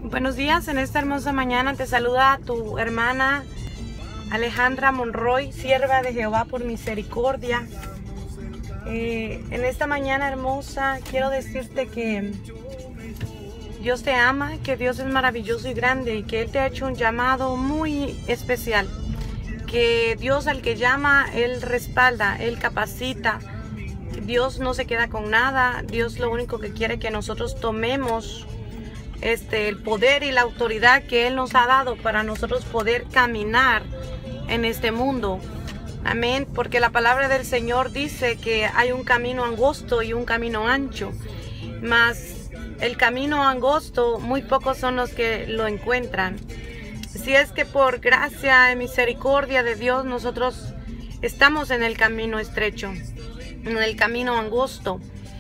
Buenos días, en esta hermosa mañana te saluda tu hermana Alejandra Monroy, sierva de Jehová por misericordia. En esta mañana hermosa quiero decirte que Dios te ama, que Dios es maravilloso y grande y que Él te ha hecho un llamado muy especial. Que Dios al que llama, Él respalda, Él capacita. Dios no se queda con nada. Dios lo único que quiere es que nosotros tomemos el poder y la autoridad que Él nos ha dado para nosotros poder caminar en este mundo. Amén, porque la palabra del Señor dice que hay un camino angosto y un camino ancho, mas el camino angosto muy pocos son los que lo encuentran. Si es que por gracia y misericordia de Dios nosotros estamos en el camino estrecho, en el camino angosto,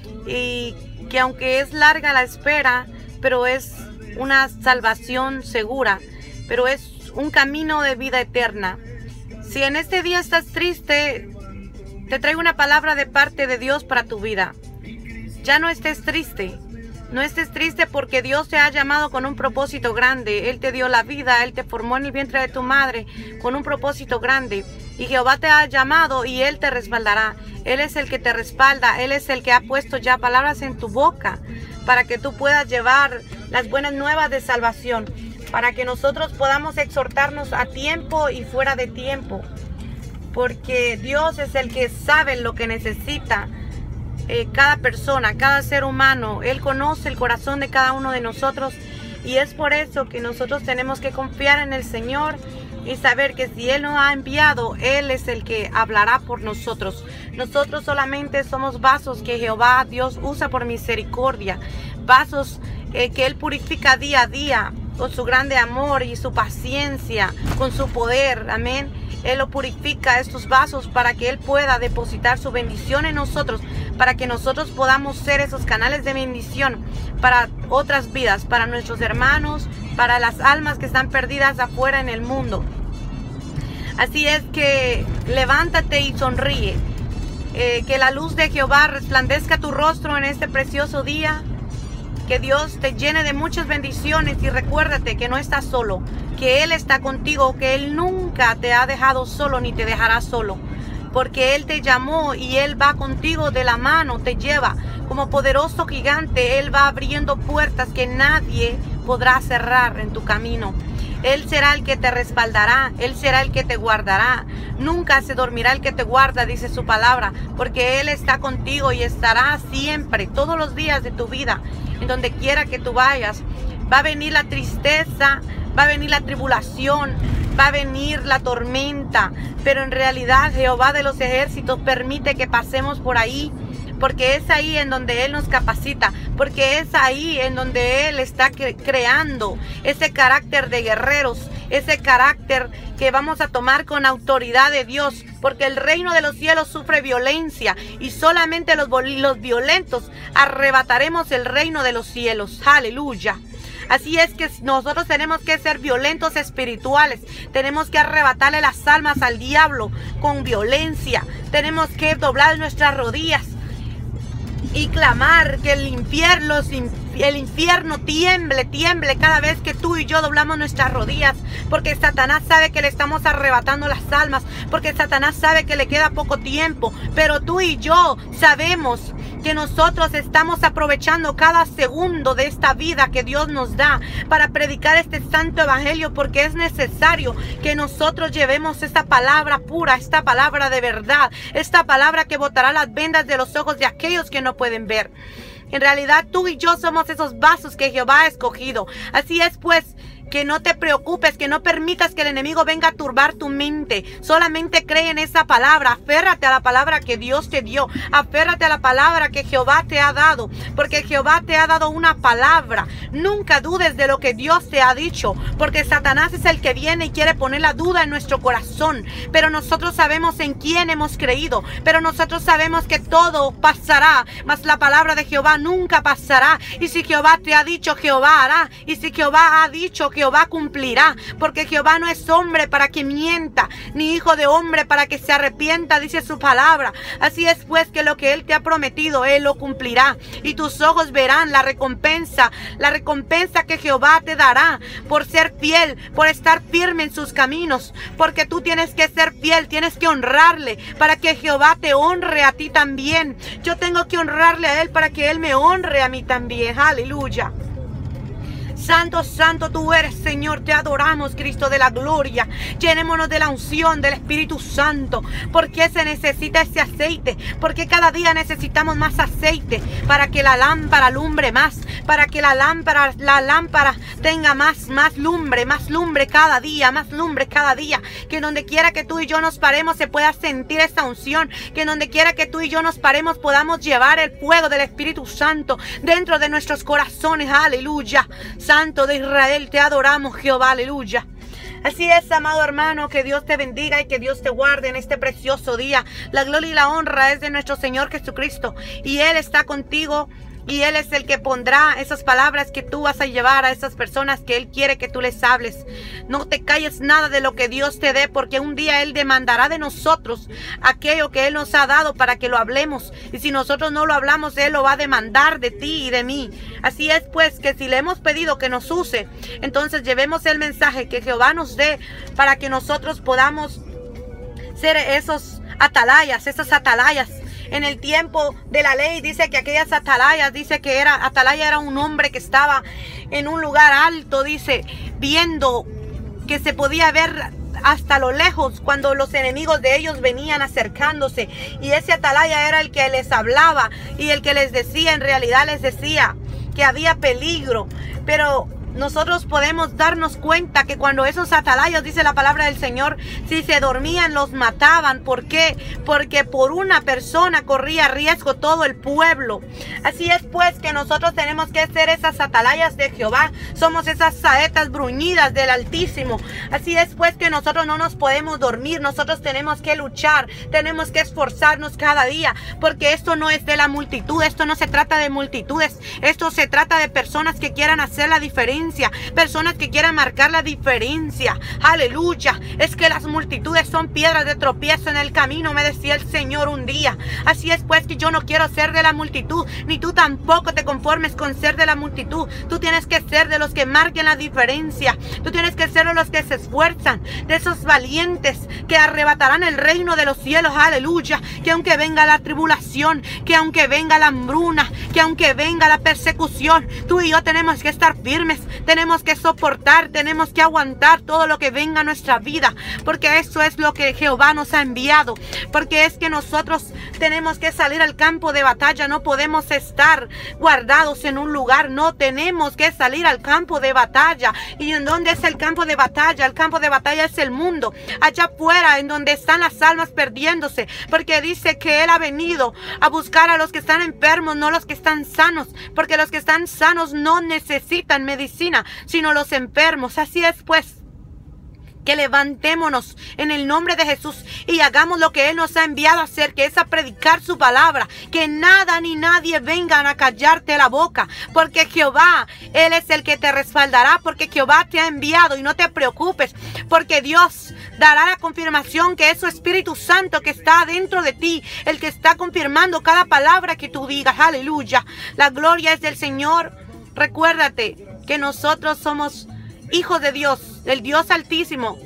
y que aunque es larga la espera, pero es una salvación segura, pero es un camino de vida eterna. Si en este día estás triste, te traigo una palabra de parte de Dios para tu vida. Ya no estés triste. No estés triste porque Dios te ha llamado con un propósito grande. Él te dio la vida, Él te formó en el vientre de tu madre con un propósito grande. Y Jehová te ha llamado y Él te respaldará. Él es el que te respalda, Él es el que ha puesto ya palabras en tu boca para que tú puedas llevar las buenas nuevas de salvación, para que nosotros podamos exhortarnos a tiempo y fuera de tiempo, porque Dios es el que sabe lo que necesita cada persona, cada ser humano. Él conoce el corazón de cada uno de nosotros y es por eso que nosotros tenemos que confiar en el Señor y saber que si Él nos ha enviado, Él es el que hablará por nosotros. Nosotros solamente somos vasos que Jehová Dios usa por misericordia, vasos que Él purifica día a día con su grande amor y su paciencia, con su poder. Amén. Él lo purifica, estos vasos, para que Él pueda depositar su bendición en nosotros, para que nosotros podamos ser esos canales de bendición para otras vidas, para nuestros hermanos, para las almas que están perdidas afuera en el mundo. Así es que levántate y sonríe. Que la luz de Jehová resplandezca tu rostro en este precioso día. Que Dios te llene de muchas bendiciones y recuérdate que no estás solo, que Él está contigo, que Él nunca te ha dejado solo ni te dejará solo, porque Él te llamó y Él va contigo de la mano, te lleva como poderoso gigante. Él va abriendo puertas que nadie podrá cerrar en tu camino. Él será el que te respaldará, Él será el que te guardará. Nunca se dormirá el que te guarda, dice su palabra, porque Él está contigo y estará siempre, todos los días de tu vida, en donde quiera que tú vayas. Va a venir la tristeza, va a venir la tribulación, va a venir la tormenta, pero en realidad Jehová de los ejércitos permite que pasemos por ahí, porque es ahí en donde Él nos capacita, porque es ahí en donde Él está creando ese carácter de guerreros, ese carácter que vamos a tomar con autoridad de Dios, porque el reino de los cielos sufre violencia y solamente los violentos arrebataremos el reino de los cielos. Aleluya. Así es que nosotros tenemos que ser violentos espirituales. Tenemos que arrebatarle las almas al diablo con violencia. Tenemos que doblar nuestras rodillas y clamar que el infierno tiemble cada vez que tú y yo doblamos nuestras rodillas, porque Satanás sabe que le estamos arrebatando las almas, porque Satanás sabe que le queda poco tiempo, pero tú y yo sabemos que nosotros estamos aprovechando cada segundo de esta vida que Dios nos da para predicar este santo evangelio, porque es necesario que nosotros llevemos esta palabra pura, esta palabra de verdad, esta palabra que botará las vendas de los ojos de aquellos que no pueden ver. En realidad tú y yo somos esos vasos que Jehová ha escogido. Así es pues, que no te preocupes, que no permitas que el enemigo venga a turbar tu mente. Solamente cree en esa palabra, aférrate a la palabra que Dios te dio, aférrate a la palabra que Jehová te ha dado, porque Jehová te ha dado una palabra. Nunca dudes de lo que Dios te ha dicho, porque Satanás es el que viene y quiere poner la duda en nuestro corazón, pero nosotros sabemos en quién hemos creído, pero nosotros sabemos que todo pasará, mas la palabra de Jehová nunca pasará. Y si Jehová te ha dicho, Jehová hará, y si Jehová ha dicho, Jehová cumplirá, porque Jehová no es hombre para que mienta, ni hijo de hombre para que se arrepienta, dice su palabra. Así es pues que lo que Él te ha prometido, Él lo cumplirá, y tus ojos verán la recompensa que Jehová te dará por ser fiel, por estar firme en sus caminos, porque tú tienes que ser fiel, tienes que honrarle para que Jehová te honre a ti también. Yo tengo que honrarle a Él para que Él me honre a mí también. Aleluya. Santo, santo tú eres, Señor, te adoramos, Cristo de la gloria. Llenémonos de la unción del Espíritu Santo, porque se necesita ese aceite, porque cada día necesitamos más aceite para que la lámpara alumbre más, para que la lámpara tenga más lumbre cada día, más lumbre cada día, que donde quiera que tú y yo nos paremos se pueda sentir esta unción, que donde quiera que tú y yo nos paremos podamos llevar el fuego del Espíritu Santo dentro de nuestros corazones. Aleluya. Santo de Israel, te adoramos, Jehová, aleluya. Así es, amado hermano, que Dios te bendiga y que Dios te guarde en este precioso día. La gloria y la honra es de nuestro Señor Jesucristo, y Él está contigo. Y Él es el que pondrá esas palabras que tú vas a llevar a esas personas que Él quiere que tú les hables. No te calles nada de lo que Dios te dé, porque un día Él demandará de nosotros aquello que Él nos ha dado para que lo hablemos. Y si nosotros no lo hablamos, Él lo va a demandar de ti y de mí. Así es pues que si le hemos pedido que nos use, entonces llevemos el mensaje que Jehová nos dé para que nosotros podamos ser esos atalayas, esas atalayas. En el tiempo de la ley dice que aquellas atalayas, dice que atalaya era un hombre que estaba en un lugar alto, dice, viendo que se podía ver hasta lo lejos cuando los enemigos de ellos venían acercándose, y ese atalaya era el que les hablaba y el que les decía, en realidad les decía que había peligro. Pero nosotros podemos darnos cuenta que cuando esos atalayas, dice la palabra del Señor, si se dormían los mataban. ¿Por qué? Porque por una persona corría riesgo todo el pueblo. Así es pues que nosotros tenemos que ser esas atalayas de Jehová. Somos esas saetas bruñidas del Altísimo. Así es pues que nosotros no nos podemos dormir. Nosotros tenemos que luchar, tenemos que esforzarnos cada día, porque esto no es de la multitud, esto no se trata de multitudes, esto se trata de personas que quieran hacer la diferencia. Personas que quieran marcar la diferencia. Aleluya. Es que las multitudes son piedras de tropiezo en el camino, me decía el Señor un día. Así es pues que yo no quiero ser de la multitud, ni tú tampoco te conformes con ser de la multitud. Tú tienes que ser de los que marquen la diferencia. Tú tienes que ser de los que se esfuerzan, de esos valientes que arrebatarán el reino de los cielos. Aleluya. Que aunque venga la tribulación, que aunque venga la hambruna, que aunque venga la persecución, tú y yo tenemos que estar firmes. Tenemos que soportar, tenemos que aguantar todo lo que venga a nuestra vida, porque eso es lo que Jehová nos ha enviado. Porque es que nosotros tenemos que salir al campo de batalla, no podemos estar guardados en un lugar, no, tenemos que salir al campo de batalla. ¿Y en dónde es el campo de batalla? El campo de batalla es el mundo, allá afuera, en donde están las almas perdiéndose, porque dice que Él ha venido a buscar a los que están enfermos, no los que están sanos, porque los que están sanos no necesitan medicina, sino los enfermos. Así es pues que levantémonos en el nombre de Jesús y hagamos lo que Él nos ha enviado a hacer, que es a predicar su palabra. Que nada ni nadie vengan a callarte la boca, porque Jehová, Él es el que te respaldará, porque Jehová te ha enviado. Y no te preocupes, porque Dios dará la confirmación, que es su Espíritu Santo que está dentro de ti, el que está confirmando cada palabra que tú digas. Aleluya. La gloria es del Señor. Recuérdate que nosotros somos hijos de Dios, del Dios Altísimo,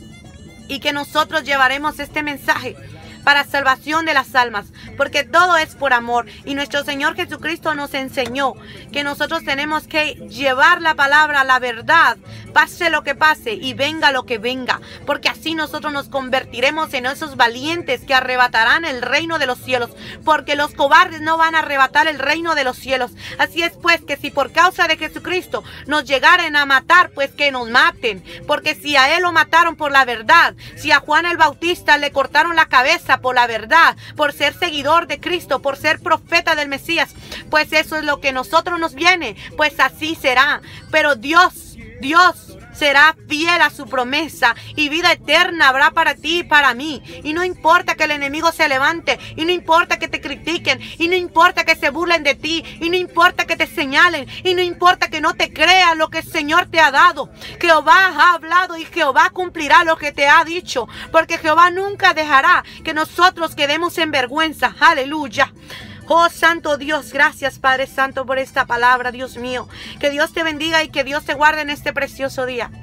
y que nosotros llevaremos este mensaje para salvación de las almas, porque todo es por amor. Y nuestro Señor Jesucristo nos enseñó que nosotros tenemos que llevar la palabra, la verdad, pase lo que pase y venga lo que venga, porque así nosotros nos convertiremos en esos valientes que arrebatarán el reino de los cielos, porque los cobardes no van a arrebatar el reino de los cielos. Así es pues que si por causa de Jesucristo nos llegaren a matar, pues que nos maten, porque si a Él lo mataron por la verdad, si a Juan el Bautista le cortaron la cabeza por la verdad, por ser seguidor de Cristo, por ser profeta del Mesías, pues eso es lo que a nosotros nos viene, pues así será. Pero Dios será fiel a su promesa y vida eterna habrá para ti y para mí. Y no importa que el enemigo se levante, y no importa que te critiquen, y no importa que se burlen de ti, y no importa que te señalen, y no importa que no te crean lo que el Señor te ha dado. Jehová ha hablado y Jehová cumplirá lo que te ha dicho, porque Jehová nunca dejará que nosotros quedemos en vergüenza. Aleluya. Oh Santo Dios, gracias Padre Santo por esta palabra, Dios mío. Que Dios te bendiga y que Dios te guarde en este precioso día.